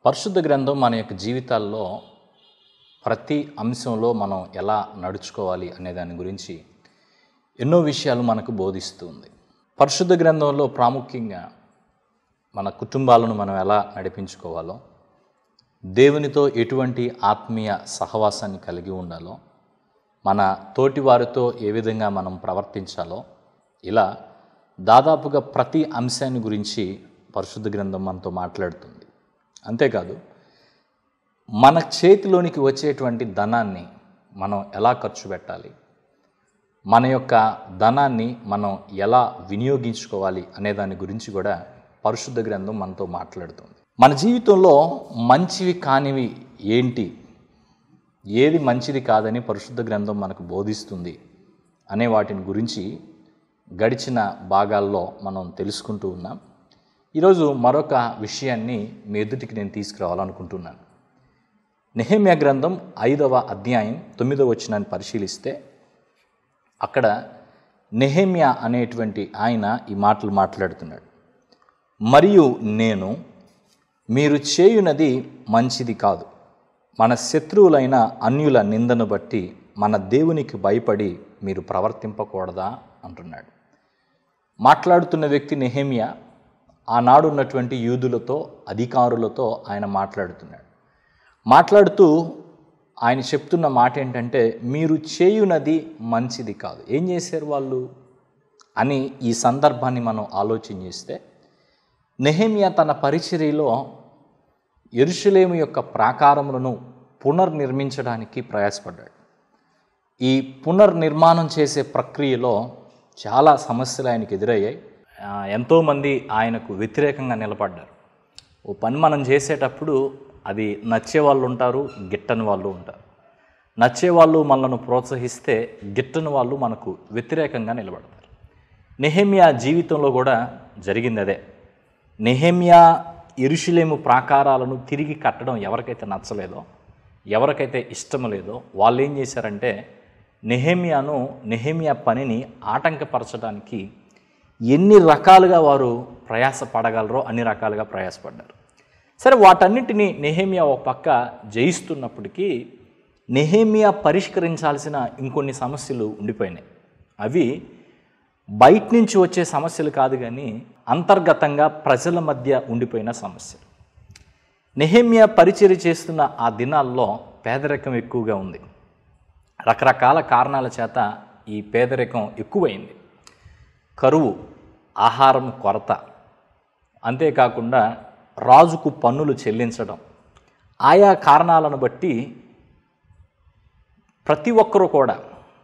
పరిశుద్ధ గ్రంథం మన యొక్క జీవితాల్లో ప్రతి అంశంలో మనం ఎలా నడుచుకోవాలి అనే దాని గురించి ఎన్నో విషయాలు మనకు బోధిస్తుంది. పరిశుద్ధ గ్రంథంలో ప్రాముఖ్యంగా మన కుటుంబాలను మనం ఎలా నడిపించుకోవాలో, దేవునితో ఎటువంటి ఆత్మీయ సహవాసాన్ని కలిగి ఉండాలో, మన తోటి వారితో ఏ విధంగా మనం ప్రవర్తించాలో, ఇలా దాదాపుగా ప్రతి అంశాన్ని గురించి పరిశుద్ధ గ్రంథం మనతో మాట్లాడుతుంది. అంతేకాదు, మన చేతిలోనికి వచ్చేటువంటి ధనాన్ని మనం ఎలా ఖర్చు పెట్టాలి, మన యొక్క ధనాన్ని మనం ఎలా వినియోగించుకోవాలి అనే దాని గురించి కూడా పరిశుద్ధ గ్రంథం మనతో మాట్లాడుతుంది. మన జీవితంలో మంచివి కానివి ఏంటి, ఏది మంచిది కాదని పరిశుద్ధ గ్రంథం మనకు బోధిస్తుంది అనే వాటిని గురించి గడిచిన భాగాల్లో మనం తెలుసుకుంటూ ఉన్నాం. ఈరోజు మరొక విషయాన్ని మీ ఎదుటికి నేను తీసుకురావాలనుకుంటున్నాను. నెహెమ్యా గ్రంథం 5వ అధ్యాయం 9వ వచనాన్ని పరిశీలిస్తే అక్కడ నెహెమ్యా అనేటువంటి ఆయన ఈ మాటలు మాట్లాడుతున్నాడు. మరియు నేను మీరు చేయునది మంచిది కాదు, మన శత్రువులైన అన్యుల నిందను బట్టి మన దేవునికి భయపడి మీరు ప్రవర్తింపకూడదా అంటున్నాడు. మాట్లాడుతున్న వ్యక్తి నెహెమ్యా. ఆనాడు ఉన్నటువంటి యూదులతో, అధికారులతో ఆయన మాట్లాడుతూ ఆయన చెప్తున్న మాట ఏంటంటే, మీరు చేయునది మంచిది కాదు. ఏం చేశారు వాళ్ళు అని ఈ సందర్భాన్ని మనం ఆలోచన చేస్తే, నెహెమ్యా తన పరిచర్యలో యెరూషలేము యొక్క ప్రాకారములను పునర్నిర్మించడానికి ప్రయాసపడ్డాడు. ఈ పునర్నిర్మాణం చేసే ప్రక్రియలో చాలా సమస్యలు ఆయనకు ఎదురయ్యాయి. ఎంతోమంది ఆయనకు వ్యతిరేకంగా నిలబడ్డారు. ఓ పని మనం చేసేటప్పుడు అది నచ్చే వాళ్ళు ఉంటారు, గిట్టని వాళ్ళు ఉంటారు. నచ్చేవాళ్ళు మనల్ని ప్రోత్సహిస్తే, గిట్టని వాళ్ళు మనకు వ్యతిరేకంగా నిలబడతారు. నెహెమ్యా జీవితంలో కూడా జరిగింది అదే. నెహెమ్యా యెరూషలేము ప్రాకారాలను తిరిగి కట్టడం ఎవరికైతే నచ్చలేదో, ఎవరికైతే ఇష్టం లేదో వాళ్ళు ఏం చేశారంటే, నెహెమ్యా పనిని ఆటంకపరచడానికి ఎన్ని రకాలుగా వారు ప్రయాసపడగలరో అన్ని రకాలుగా ప్రయాసపడ్డారు. సరే, వాటన్నిటినీ నెహెమ్యా ఒక పక్క జయిస్తున్నప్పటికీ నెహెమ్యా పరిష్కరించాల్సిన ఇంకొన్ని సమస్యలు ఉండిపోయినాయి. అవి బయట నుంచి వచ్చే సమస్యలు కాదు, కానీ అంతర్గతంగా ప్రజల మధ్య ఉండిపోయిన సమస్యలు. నెహెమ్యా పరిచర్య చేస్తున్న ఆ దినాల్లో పేదరికం ఎక్కువగా ఉంది. రకరకాల కారణాల చేత ఈ పేదరికం ఎక్కువైంది. కరువు, ఆహారం కొరత, అంతేకాకుండా రాజుకు పన్నులు చెల్లించడం, ఆయా కారణాలను బట్టి ప్రతి ఒక్కరూ కూడా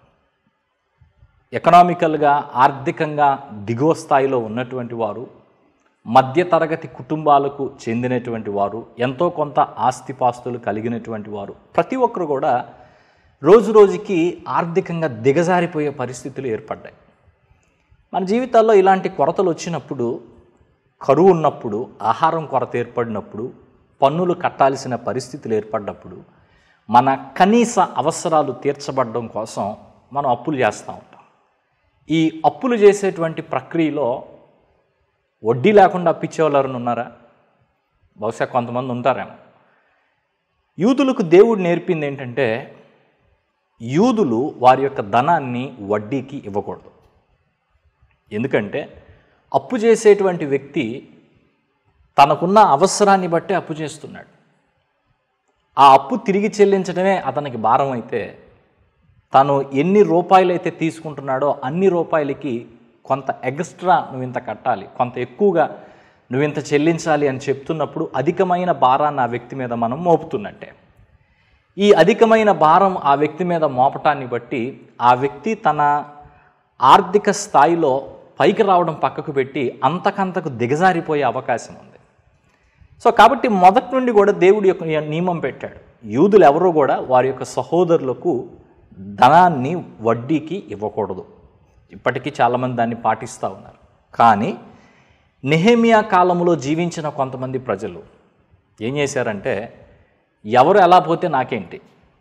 ఎకనామికల్గా, ఆర్థికంగా దిగువ స్థాయిలో ఉన్నటువంటి వారు, మధ్యతరగతి కుటుంబాలకు చెందినటువంటి వారు, ఎంతో కొంత ఆస్తిపాస్తులు కలిగినటువంటి వారు, ప్రతి ఒక్కరు కూడా రోజు రోజుకి ఆర్థికంగా దిగజారిపోయే పరిస్థితులు ఏర్పడ్డాయి. మన జీవితాల్లో ఇలాంటి కొరతలు వచ్చినప్పుడు, కరువు ఉన్నప్పుడు, ఆహారం కొరత ఏర్పడినప్పుడు, పన్నులు కట్టాల్సిన పరిస్థితులు ఏర్పడినప్పుడు, మన కనీస అవసరాలు తీర్చబడడం కోసం మనం అప్పులు చేస్తూ ఉంటాం. ఈ అప్పులు చేసేటువంటి ప్రక్రియలో వడ్డీ లేకుండా అప్పిచ్చేవాళ్ళు ఎవరైనా ఉన్నారా? బహుశా కొంతమంది ఉంటారేమో. యూదులకు దేవుడు నేర్పింది ఏంటంటే, యూదులు వారి యొక్క ధనాన్ని వడ్డీకి ఇవ్వకూడదు. ఎందుకంటే అప్పు చేసేటువంటి వ్యక్తి తనకున్న అవసరాన్ని బట్టి అప్పు చేస్తున్నాడు. ఆ అప్పు తిరిగి చెల్లించడమే అతనికి భారం అయితే, తను ఎన్ని రూపాయలైతే తీసుకుంటున్నాడో అన్ని రూపాయలకి కొంత ఎక్స్ట్రా నువ్వు ఇంత కట్టాలి, కొంత ఎక్కువగా నువ్వు ఇంత చెల్లించాలి అని చెప్తున్నప్పుడు అధికమైన భారాన్ని ఆ వ్యక్తి మీద మనం మోపుతున్నట్టే. ఈ అధికమైన భారం ఆ వ్యక్తి మీద మోపటాన్ని బట్టి ఆ వ్యక్తి తన ఆర్థిక స్థాయిలో పైకి రావడం పక్కకు పెట్టి అంతకంతకు దిగజారిపోయే అవకాశం ఉంది. సో కాబట్టి మొదటి నుండి కూడా దేవుడి యొక్క నియమం పెట్టాడు. యూదులు ఎవరూ కూడా వారి యొక్క సహోదరులకు ధనాన్ని వడ్డీకి ఇవ్వకూడదు. ఇప్పటికీ చాలామంది దాన్ని పాటిస్తూ ఉన్నారు. కానీ నెహెమ్యా కాలంలో జీవించిన కొంతమంది ప్రజలు ఏం చేశారంటే, ఎవరు ఎలా పోతే నాకేంటి,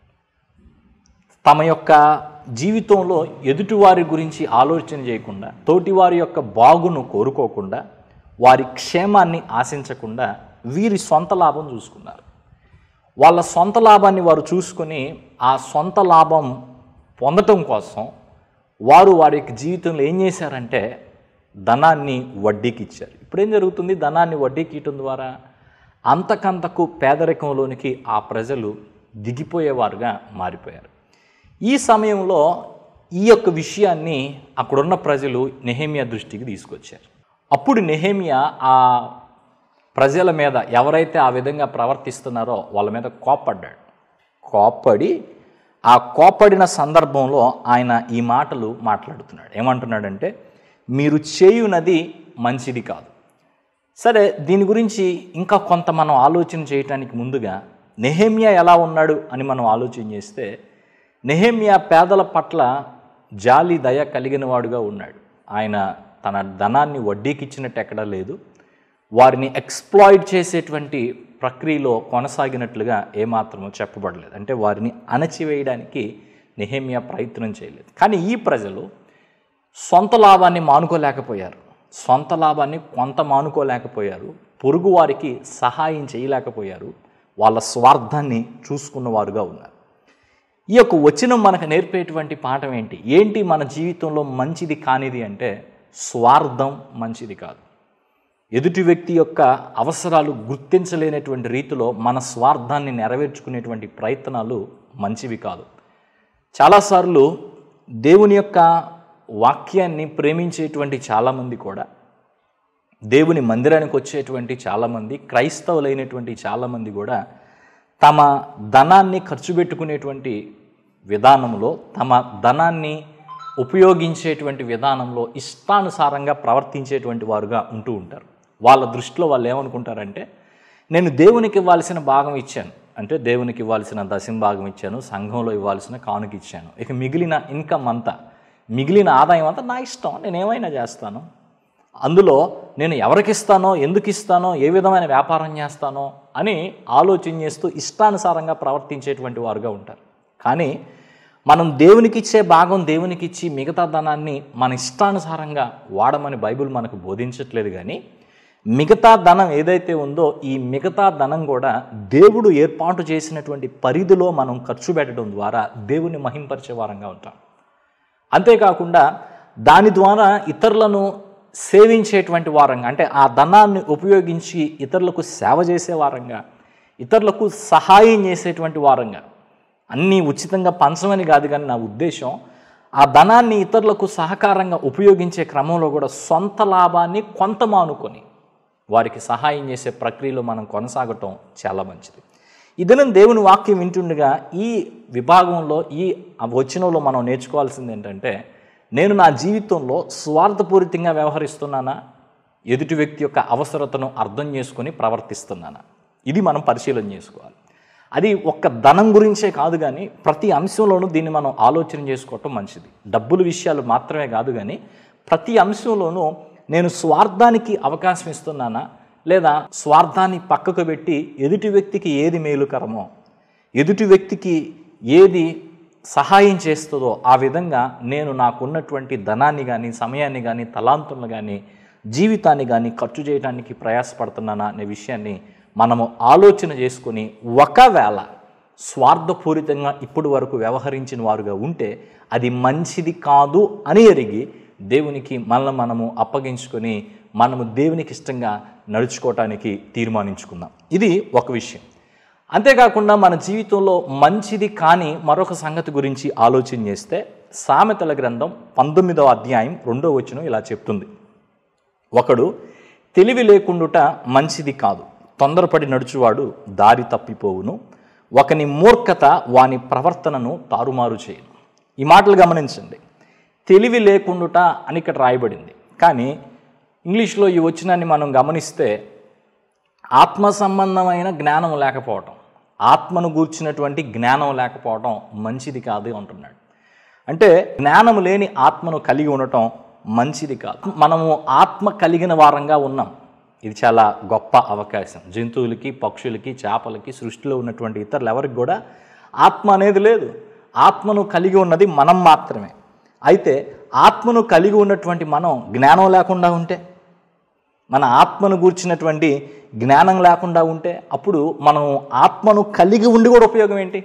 తమ యొక్క జీవితంలో ఎదుటివారి గురించి ఆలోచన చేయకుండా, తోటివారి యొక్క బాగును కోరుకోకుండా, వారి క్షేమాన్ని ఆశించకుండా వీరి సొంత లాభం చూసుకున్నారు. వాళ్ళ సొంత లాభాన్ని వారు చూసుకొని ఆ సొంత లాభం పొందటం కోసం వారు వారి యొక్క జీవితంలో ఏం చేశారంటే ధనాన్ని వడ్డీకి ఇచ్చారు. ఇప్పుడేం జరుగుతుంది? ధనాన్ని వడ్డీకి ఇవ్వటం ద్వారా అంతకంతకు పేదరికంలోనికి ఆ ప్రజలు దిగిపోయేవారుగా మారిపోయారు. ఈ సమయంలో ఈ యొక్క విషయాన్ని అక్కడున్న ప్రజలు నెహెమ్యా దృష్టికి తీసుకొచ్చారు. అప్పుడు నెహెమ్యా ఆ ప్రజల మీద ఎవరైతే ఆ విధంగా ప్రవర్తిస్తున్నారో వాళ్ళ మీద కోప్పడ్డాడు. కోప్పడి ఆ కోప్పడిన సందర్భంలో ఆయన ఈ మాటలు మాట్లాడుతున్నాడు. ఏమంటున్నాడంటే, మీరు చేయునది మంచిది కాదు. సరే, దీని గురించి ఇంకా కొంత మనం ఆలోచన చేయటానికి ముందుగా నెహెమ్యా ఎలా ఉన్నాడు అని మనం ఆలోచన చేస్తే, నెహెమ్యా పేదల పట్ల జాలి దయ కలిగిన వాడుగా ఉన్నాడు. ఆయన తన ధనాన్ని వడ్డీకి ఇచ్చినట్టు ఎక్కడా లేదు. వారిని ఎక్స్ప్లాయిట్ చేసేటువంటి ప్రక్రియలో కొనసాగినట్లుగా ఏమాత్రమూ చెప్పబడలేదు. అంటే వారిని అణచివేయడానికి నెహెమ్యా ప్రయత్నం చేయలేదు. కానీ ఈ ప్రజలు సొంత లాభాన్ని మానుకోలేకపోయారు, సొంత లాభాన్ని కొంత మానుకోలేకపోయారు, పొరుగు వారికి సహాయం చేయలేకపోయారు, వాళ్ళ స్వార్థాన్ని చూసుకున్నవారుగా ఉన్నారు. ఈ యొక్క వచనం మనకు నేర్పేటువంటి పాఠం ఏంటి మన జీవితంలో మంచిది కానిది అంటే స్వార్థం మంచిది కాదు. ఎదుటి వ్యక్తి యొక్క అవసరాలు గుర్తించలేనటువంటి రీతిలో మన స్వార్థాన్ని నెరవేర్చుకునేటువంటి ప్రయత్నాలు మంచివి కాదు. చాలాసార్లు దేవుని యొక్క వాక్యాన్ని ప్రేమించేటువంటి చాలామంది కూడా, దేవుని మందిరానికి వచ్చేటువంటి చాలామంది, క్రైస్తవులైనటువంటి చాలామంది కూడా తమ ధనాన్ని ఖర్చు పెట్టుకునేటువంటి విధానంలో, తమ ధనాన్ని ఉపయోగించేటువంటి విధానంలో ఇష్టానుసారంగా ప్రవర్తించేటువంటి వారుగా ఉంటూ ఉంటారు. వాళ్ళ దృష్టిలో వాళ్ళు ఏమనుకుంటారంటే, నేను దేవునికి ఇవ్వాల్సిన భాగం ఇచ్చాను, అంటే దేవునికి ఇవ్వాల్సిన దశమ భాగం ఇచ్చాను, సంఘంలో ఇవ్వాల్సిన కానుక ఇచ్చాను, ఇక మిగిలిన ఇన్కమ్ అంతా, మిగిలిన ఆదాయం అంతా నా ఇష్టం, నేను ఏమైనా చేస్తాను, అందులో నేను ఎవరికి ఇస్తానో, ఎందుకు ఇస్తానో, ఏ విధమైన వ్యాపారం చేస్తానో అని ఆలోచన చేస్తూ ఇష్టానుసారంగా ప్రవర్తించేటువంటి వారుగా ఉంటారు. కానీ మనం దేవునికి ఇచ్చే భాగం దేవునికి ఇచ్చి మిగతా ధనాన్ని మన ఇష్టానుసారంగా వాడమని బైబిల్ మనకు బోధించట్లేదు. కానీ మిగతా ధనం ఏదైతే ఉందో ఈ మిగతా ధనం కూడా దేవుడు ఏర్పాటు చేసినటువంటి పరిధిలో మనం ఖర్చు పెట్టడం ద్వారా దేవుని మహింపరిచే వారంగా ఉంటాం. అంతేకాకుండా దాని ద్వారా ఇతరులను సేవించేటువంటి వారంగా, అంటే ఆ ధనాన్ని ఉపయోగించి ఇతరులకు సేవ చేసే వారంగా, ఇతరులకు సహాయం చేసేటువంటి వారంగా, అన్నీ ఉచితంగా పంచమని కాదు, కానీ నా ఉద్దేశం ఆ ధనాన్ని ఇతరులకు సహకారంగా ఉపయోగించే క్రమంలో కూడా సొంత లాభాన్ని కొంత మానుకొని వారికి సహాయం చేసే ప్రక్రియలో మనం కొనసాగటం చాలా మంచిది. ఇదనం దేవుని వాక్యం వింటుండగా ఈ విభాగంలో, ఈ వచనంలో మనం నేర్చుకోవాల్సింది ఏంటంటే, నేను నా జీవితంలో స్వార్థపూరితంగా వ్యవహరిస్తున్నానా, ఎదుటి వ్యక్తి యొక్క అవసరతను అర్థం చేసుకొని ప్రవర్తిస్తున్నానా, ఇది మనం పరిశీలన చేసుకోవాలి. అది ఒక్క ధనం గురించే కాదు, కానీ ప్రతి అంశంలోనూ దీన్ని మనం ఆలోచన చేసుకోవటం మంచిది. డబ్బుల విషయాలు మాత్రమే కాదు, కానీ ప్రతి అంశంలోనూ నేను స్వార్థానికి అవకాశం ఇస్తున్నానా, లేదా స్వార్థాన్ని పక్కకు పెట్టి ఎదుటి వ్యక్తికి ఏది మేలుకరమో, ఎదుటి వ్యక్తికి ఏది సహాయం చేస్తుందో ఆ విధంగా నేను నాకున్నటువంటి ధనాన్ని కానీ, సమయాన్ని కానీ, తలాంతులను కానీ, జీవితాన్ని కానీ ఖర్చు చేయడానికి ప్రయాసపడుతున్నానా అనే విషయాన్ని మనము ఆలోచన చేసుకొని, ఒకవేళ స్వార్థపూరితంగా ఇప్పటి వరకు వ్యవహరించిన వారుగా ఉంటే అది మంచిది కాదు అని ఎరిగి దేవునికి మనము అప్పగించుకొని మనము దేవునికి ఇష్టంగా నడుచుకోవటానికి తీర్మానించుకుందాం. ఇది ఒక విషయం. అంతేకాకుండా మన జీవితంలో మంచిది కాని మరొక సంగతి గురించి ఆలోచన చేస్తే, సామెతల గ్రంథం 19వ అధ్యాయం 2వ వచనం ఇలా చెప్తుంది, ఒకడు తెలివి లేకుండుట మంచిది కాదు, తొందరపడి నడుచువాడు దారి తప్పిపోవును, ఒకని మూర్ఖత వాని ప్రవర్తనను తారుమారు చేయను. ఈ మాటలు గమనించండి. తెలివి లేకుండుట అని ఇక్కడ రాయబడింది, కానీ ఇంగ్లీష్లో ఈ వచనాన్ని మనం గమనిస్తే ఆత్మ సంబంధమైన జ్ఞానం లేకపోవటం, ఆత్మను గూర్చినటువంటి జ్ఞానం లేకపోవటం మంచిది కాదు అంటున్నాడు. అంటే జ్ఞానం లేని ఆత్మను కలిగి ఉండటం మంచిది కాదు. మనము ఆత్మ కలిగిన వారంగా ఉన్నాం, ఇది చాలా గొప్ప అవకాశం. జంతువులకి, పక్షులకి, చేపలకి, సృష్టిలో ఉన్నటువంటి ఇతరులు ఎవరికి కూడా ఆత్మ అనేది లేదు. ఆత్మను కలిగి ఉన్నది మనం మాత్రమే. అయితే ఆత్మను కలిగి ఉన్నటువంటి మనం జ్ఞానం లేకుండా ఉంటే, మన ఆత్మను గూర్చినటువంటి జ్ఞానం లేకుండా ఉంటే అప్పుడు మనం ఆత్మను కలిగి ఉండి కూడా ఉపయోగం ఏంటి?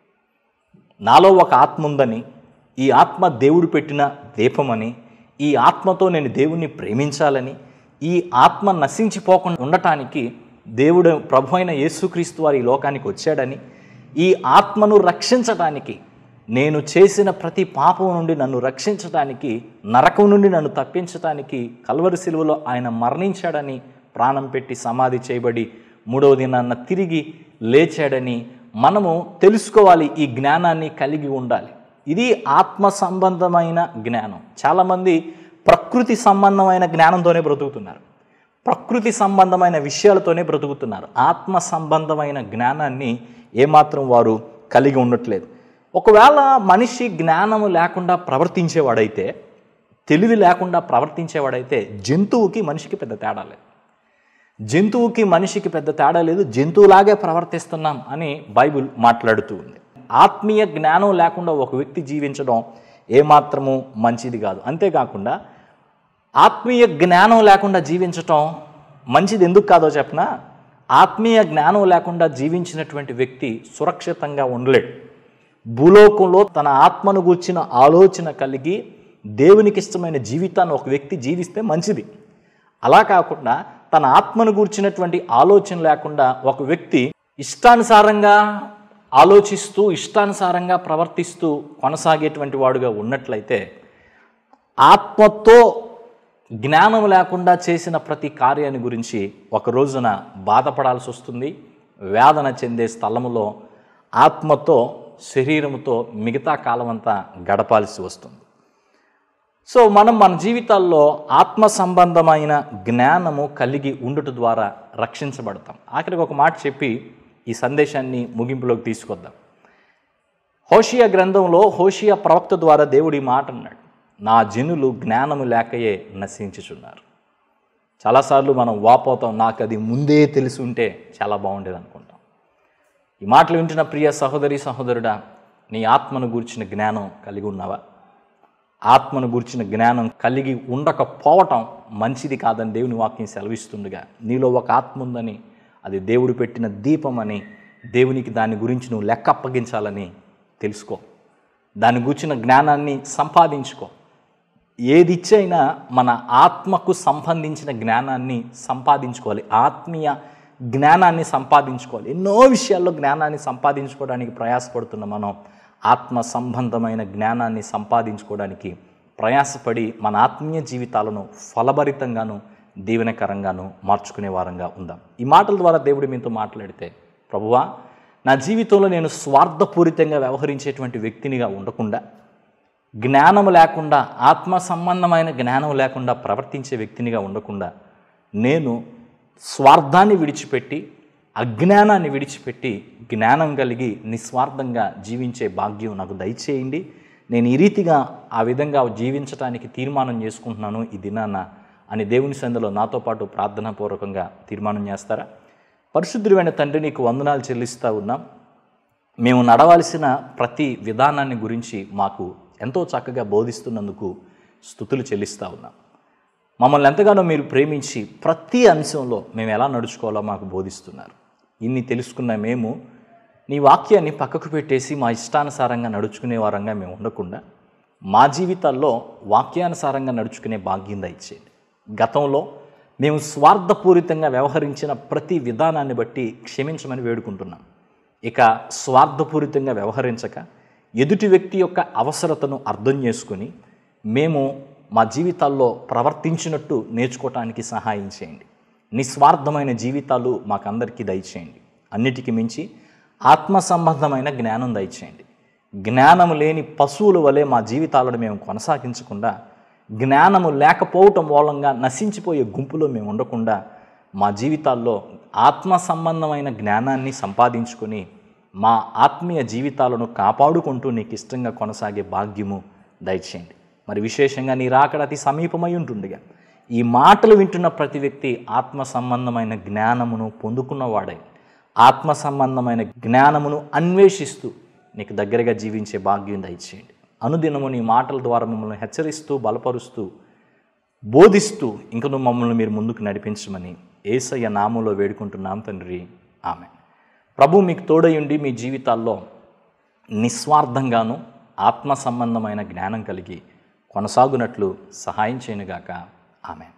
నాలో ఒక ఆత్మ ఉందని, ఈ ఆత్మ దేవుడు పెట్టిన దీపమని, ఈ ఆత్మతో నేను దేవుణ్ణి ప్రేమించాలని, ఈ ఆత్మ నశించిపోకుండా ఉండటానికి దేవుడు ప్రభు అయిన యేసుక్రీస్తు వారి ఈ లోకానికి వచ్చాడని, ఈ ఆత్మను రక్షించటానికి, నేను చేసిన ప్రతి పాపం నుండి నన్ను రక్షించటానికి, నరకం నుండి నన్ను తప్పించటానికి కల్వరి శిలువలో ఆయన మరణించాడని, ప్రాణం పెట్టి సమాధి చేయబడి మూడవ దినాన్న తిరిగి లేచాడని మనము తెలుసుకోవాలి. ఈ జ్ఞానాన్ని కలిగి ఉండాలి. ఇది ఆత్మ సంబంధమైన జ్ఞానం. చాలామంది ప్రకృతి సంబంధమైన జ్ఞానంతోనే బ్రతుకుతున్నారు, ప్రకృతి సంబంధమైన విషయాలతోనే బ్రతుకుతున్నారు. ఆత్మ సంబంధమైన జ్ఞానాన్ని ఏమాత్రం వారు కలిగి ఉండట్లేదు. ఒకవేళ మనిషి జ్ఞానము లేకుండా ప్రవర్తించేవాడైతే, తెలివి లేకుండా ప్రవర్తించేవాడైతే జంతువుకి మనిషికి పెద్ద తేడా లేదు. జంతువుకి మనిషికి పెద్ద తేడా లేదు, జంతువులాగే ప్రవర్తిస్తున్నాం అని బైబిల్ మాట్లాడుతూ ఉంది. ఆత్మీయ జ్ఞానం లేకుండా ఒక వ్యక్తి జీవించడం ఏమాత్రము మంచిది కాదు. అంతేకాకుండా ఆత్మీయ జ్ఞానం లేకుండా జీవించటం మంచిది ఎందుకు కాదో చెప్పనా? ఆత్మీయ జ్ఞానం లేకుండా జీవించినటువంటి వ్యక్తి సురక్షితంగా ఉండలేడు. భూలోకంలో తన ఆత్మను గూర్చిన ఆలోచన కలిగి దేవునికి ఇష్టమైన జీవితాన్ని ఒక వ్యక్తి జీవిస్తే మంచిది. అలా కాకుండా తన ఆత్మను గూర్చినటువంటి ఆలోచన లేకుండా ఒక వ్యక్తి ఇష్టానుసారంగా ఆలోచిస్తూ ఇష్టానుసారంగా ప్రవర్తిస్తూ కొనసాగేటువంటి వాడుగా ఉన్నట్లయితే ఆత్మతో జ్ఞానం లేకుండా చేసిన ప్రతి కార్యాన్ని గురించి ఒక రోజున బాధపడాల్సి వస్తుంది. వేదన చెందే స్థలములో ఆత్మతో శరీరముతో మిగతా కాలం అంతా గడపాల్సి వస్తుంది. సో మనం మన జీవితాల్లో ఆత్మ సంబంధమైన జ్ఞానము కలిగి ఉండుట ద్వారా రక్షించబడతాం. ఆఖరికి ఒక మాట చెప్పి ఈ సందేశాన్ని ముగింపులోకి తీసుకొద్దాం. హోషియా గ్రంథంలో హోషియా ప్రవక్త ద్వారా దేవుడు ఈ మాట అన్నాడు, నా జనులు జ్ఞానము లేకయే నశించుచున్నారు. చాలాసార్లు మనం వాపోతాం, నాకు అది ముందే తెలిసి ఉంటే చాలా బాగుండేది అనుకుంటాం. ఈ మాటలు వింటున్న ప్రియ సహోదరి సహోదరుడా, నీ ఆత్మను గూర్చిన జ్ఞానం కలిగి ఉన్నావా? ఆత్మను గూర్చిన జ్ఞానం కలిగి ఉండకపోవటం మంచిది కాదని దేవుని వాక్యం సెలవిస్తుండగా, నీలో ఒక ఆత్మ ఉందని, అది దేవుడు పెట్టిన దీపం అని, దేవునికి దాని గురించి నువ్వు లెక్క అప్పగించాలని తెలుసుకో. దాని గురించిన జ్ఞానాన్ని సంపాదించుకో. ఏది ఇచ్చైనా మన ఆత్మకు సంబంధించిన జ్ఞానాన్ని సంపాదించుకోవాలి, ఆత్మీయ జ్ఞానాన్ని సంపాదించుకోవాలి. ఎన్నో విషయాల్లో జ్ఞానాన్ని సంపాదించుకోవడానికి ప్రయాసపడుతున్న మనం ఆత్మ సంబంధమైన జ్ఞానాన్ని సంపాదించుకోవడానికి ప్రయాసపడి మన ఆత్మీయ జీవితాలను ఫలభరితంగాను దీవెనకరంగాను మార్చుకునే వారంగా ఉందాం. ఈ మాటల ద్వారా దేవుడు మీతో మాట్లాడితే, ప్రభువా, నా జీవితంలో నేను స్వార్థపూరితంగా వ్యవహరించేటువంటి వ్యక్తినిగా ఉండకుండా, జ్ఞానం లేకుండా ఆత్మ సంబంధమైన జ్ఞానం లేకుండా ప్రవర్తించే వ్యక్తినిగా ఉండకుండా, నేను స్వార్థాన్ని విడిచిపెట్టి అజ్ఞానాన్ని విడిచిపెట్టి జ్ఞానం కలిగి నిస్వార్థంగా జీవించే భాగ్యం నాకు దయచేయండి. నేను ఈ రీతిగా ఆ విధంగా జీవించడానికి తీర్మానం చేసుకుంటున్నాను ఈ దినాన అని దేవుని సందులో నాతో పాటు ప్రార్థనాపూర్వకంగా తీర్మానం చేస్తారా? పరిశుద్ధుడైన తండ్రి, నీకు వందనాలు చెల్లిస్తూ ఉన్నాం. మేము నడవాల్సిన ప్రతి విధానాన్ని గురించి మాకు ఎంతో చక్కగా బోధిస్తున్నందుకు స్తుతులు చెల్లిస్తూ ఉన్నాం. మమ్మల్ని ఎంతగానో మీరు ప్రేమించి ప్రతి అంశంలో మేము ఎలా నడుచుకోవాలో మాకు బోధిస్తున్నారు. ఇన్ని తెలుసుకున్న మేము నీ వాక్యాన్ని పక్కకు పెట్టేసి మా ఇష్టానుసారంగా నడుచుకునే వారంగా మేము ఉండకుండా మా జీవితాల్లో వాక్యానుసారంగా నడుచుకునే భాగ్యం దయచేయండి. గతంలో మేము స్వార్థపూరితంగా వ్యవహరించిన ప్రతి విధానాన్ని బట్టి క్షమించమని వేడుకుంటున్నాం. ఇక స్వార్థపూరితంగా వ్యవహరించక ఎదుటి వ్యక్తి యొక్క అవసరతను అర్థం చేసుకుని మేము మా జీవితాల్లో ప్రవర్తించినట్టు నేర్చుకోవటానికి సహాయం చేయండి. నిస్వార్థమైన జీవితాలు మాకందరికీ దయచేయండి. అన్నిటికీ మించి ఆత్మ సంబంధమైన జ్ఞానం దయచేయండి. జ్ఞానము లేని పశువుల వలె మా జీవితాలను మేము కొనసాగించకుండా, జ్ఞానము లేకపోవటం మూలంగా నశించిపోయే గుంపులో మేము ఉండకుండా మా జీవితాల్లో ఆత్మ సంబంధమైన జ్ఞానాన్ని సంపాదించుకొని మా ఆత్మీయ జీవితాలను కాపాడుకుంటూ నీకు ఇష్టంగా కొనసాగే భాగ్యము దయచేయండి. మరి విశేషంగా నీ రాకడ అతి సమీపమై ఉంటుండగా ఈ మాటలు వింటున్న ప్రతి వ్యక్తి ఆత్మ సంబంధమైన జ్ఞానమును పొందుకున్నవాడై ఆత్మ సంబంధమైన జ్ఞానమును అన్వేషిస్తూ నీకు దగ్గరగా జీవించే భాగ్యం దయచేయండి. అనుదినము నీ మాటల ద్వారా మమ్మల్ని హెచ్చరిస్తూ బలపరుస్తూ బోధిస్తూ ఇంకను మమ్మల్ని మీరు ముందుకు నడిపించమని యేసయ్య నామంలో వేడుకుంటున్నాం తండ్రి. ఆమేన్. ప్రభు మీకు తోడయుండి మీ జీవితాల్లో నిస్వార్థంగాను ఆత్మ సంబంధమైన జ్ఞానం కలిగి కొనసాగునట్లు సహాయం చేయనుగాక. ఆమేన్.